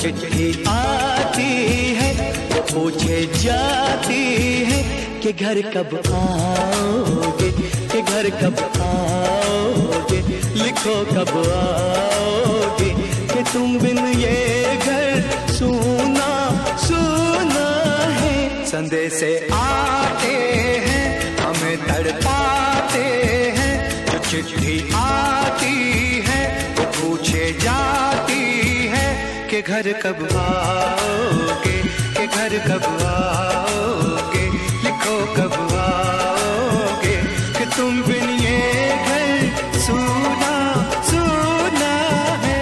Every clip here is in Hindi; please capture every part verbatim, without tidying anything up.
चिट्ठी आती है वो पूछे जाती है कि घर कब आओगे, कि घर कब आओगे, लिखो कब आओगे, कि तुम बिन ये घर सूना सूना है। संदेश आते हैं हमें तड़पाते हैं, जो चिट्ठी आती है वो पूछे जाती है कि घर कब आओगे, कि घर कब आओगे, लिखो कब आओगे, कि तुम बिन ये घर सूना सूना है।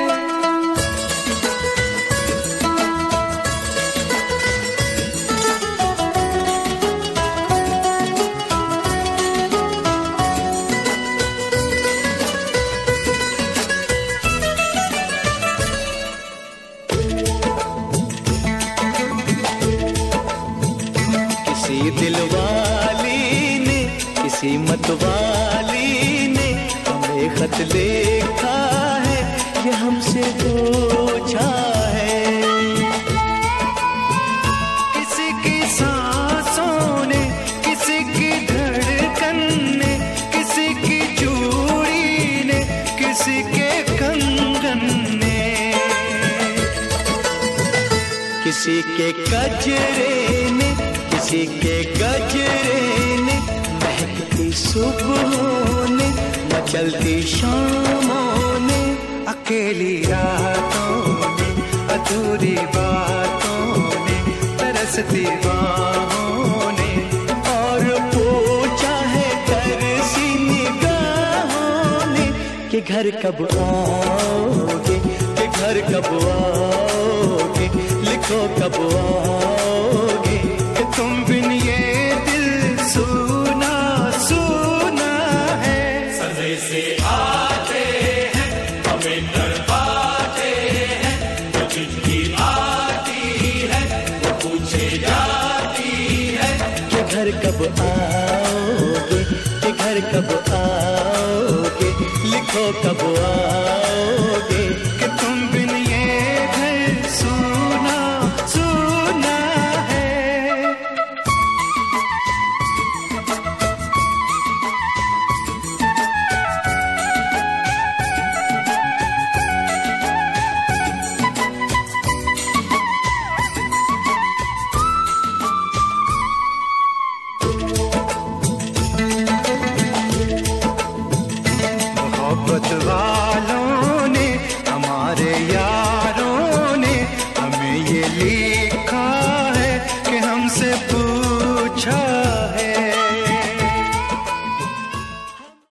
किसी दिलवाली ने, किसी मतवाली ने हमें खत लिखा है, ये हमसे पूछा है। किसी की सांसों ने, किसी की धड़कन ने, किसी की चूड़ी ने, किसी के कंगन ने, किसी के गजरे ने, किसी के गजरे ने, महकती सुबहों ने, मचलती शामों ने, अकेली रातों ने, अधूरी बातों ने, तरसती बाहों ने, और पूछा है तरसी निगाहों ने कि घर कब आओगे, कि घर कब आओगे, लिखो कब आओगे, कि तुम बिन ये दिल सूना सूना है। संदेश आते हैं हमें तड़पाते हैं, जो चिट्ठी आती है वो पूछे जाती है कि घर कब आओगे, कि घर कब आओगे, लिखो कब आओगे, कि तुम बिन ये घर सूना सूना है। मोहब्बत वालों